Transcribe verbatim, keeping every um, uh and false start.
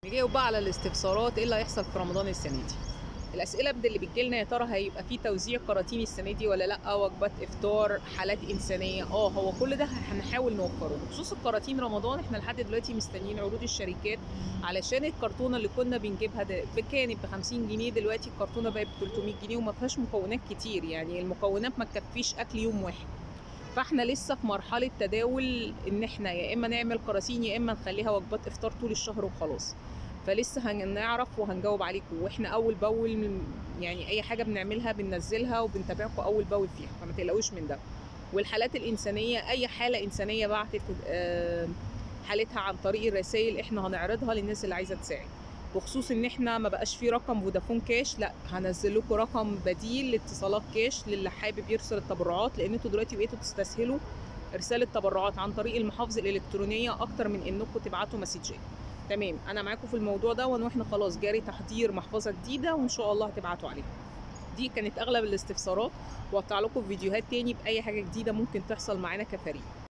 نجاوب بقى على الاستفسارات ايه اللي هيحصل في رمضان السنه دي. الاسئله بدل اللي بتجيلنا يا ترى هيبقى في توزيع كراتين السنه دي ولا لا، وجبات افطار، حالات انسانيه. اه هو كل ده هنحاول نوفره. بخصوص الكراتين رمضان احنا لحد دلوقتي مستنيين عروض الشركات، علشان الكرتونه اللي كنا بنجيبها ده كانت ب خمسين جنيه، دلوقتي الكرتونه بقت ب تلتمية جنيه وما فيهاش مكونات كتير، يعني المكونات ما تكفيش اكل يوم واحد. فاحنا لسه في مرحله تداول ان احنا يا اما نعمل كراتين يا اما نخليها وجبات افطار طول الشهر وخلاص. فلسه هنعرف وهنجاوب عليكم، واحنا اول باول يعني اي حاجه بنعملها بننزلها وبنتابعكم اول باول فيها، فما تقلقوش من ده. والحالات الانسانيه اي حاله انسانيه بعتت حالتها عن طريق الرسائل احنا هنعرضها للناس اللي عايزه تساعد. بخصوص ان احنا ما بقاش فيه رقم فودافون كاش، لا هنزل لكم رقم بديل لاتصالات كاش للي حابب يرسل التبرعات، لان انتوا دلوقتي بقيتوا تستسهلوا ارسال التبرعات عن طريق المحافظ الالكترونيه اكتر من انكم تبعتوا مسجات. تمام، انا معاكم في الموضوع ده، واحنا خلاص جاري تحضير محفظه جديده وان شاء الله هتبعتوا عليها. دي كانت اغلب الاستفسارات، وهطلع لكم فيديوهات تاني باي حاجه جديده ممكن تحصل معانا كفريق.